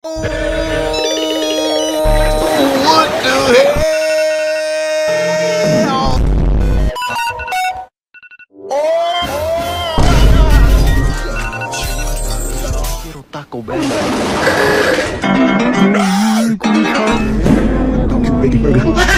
What the hell? Quiero Taco Bell. Biggie Burger.